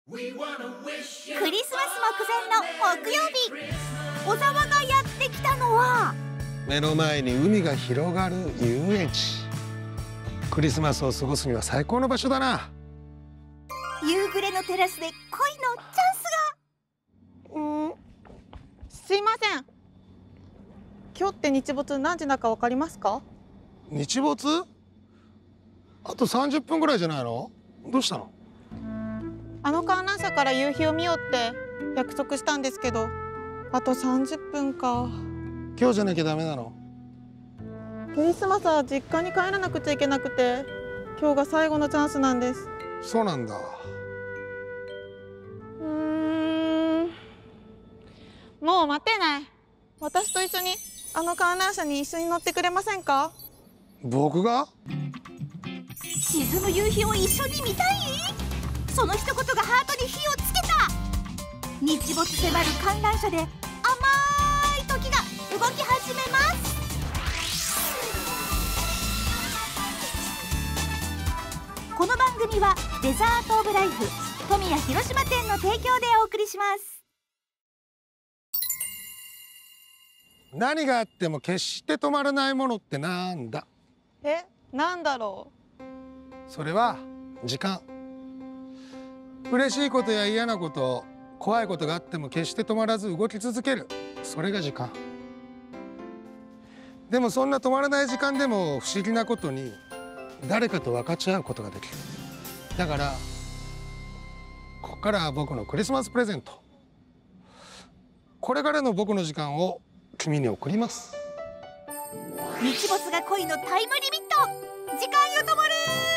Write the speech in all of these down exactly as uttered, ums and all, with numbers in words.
クリスマス目前の木曜日、小沢がやってきたのは目の前に海が広がる遊園地。クリスマスを過ごすには最高の場所だな。 夕暮れのテラスで恋のチャンスが。 うん、すいません。今日って日没何時だかわかりますか？ 日没？あとさんじゅっぷんぐらいじゃないの？どうしたの？ あの観覧車から夕日を見ようって約束したんですけど、あとさんじゅっぷんか。 今日じゃなきゃダメなの？ クリスマスは実家に帰らなくちゃいけなくて、今日が最後のチャンスなんです。 そうなんだ。 うーん、もう待てない。私と一緒にあの観覧車に一緒に乗ってくれませんか？ 僕が？ 沈む夕日を一緒に見たい？その一言がハートに火をつけた。日没迫る観覧車で甘い時が動き始めます。この番組はデザートオブライフ富谷広島店の提供でお送りします。 何があっても決して止まらないものってなんだ？ え、なんだろう。 それは時間。嬉しいことや嫌なこと、怖いことがあっても決して止まらず動き続ける、それが時間。でもそんな止まらない時間でも不思議なことに誰かと分かち合うことができる。だからここからは僕のクリスマスプレゼント。これからの僕の時間を君に送ります。 日没が恋のタイムリミット、時間よ止まれ。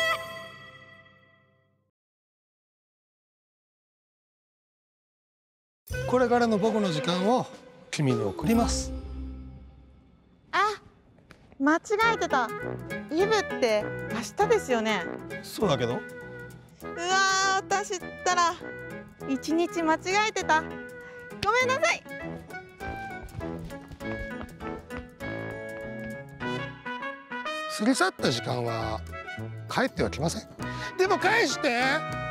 これからの僕の時間を君に送ります。 あ、間違えてた。イブって明日ですよね。 そうだけど。 うわー、私ったら一日間違えてた。ごめんなさい。 過ぎ去った時間は帰ってはきません。でも返して。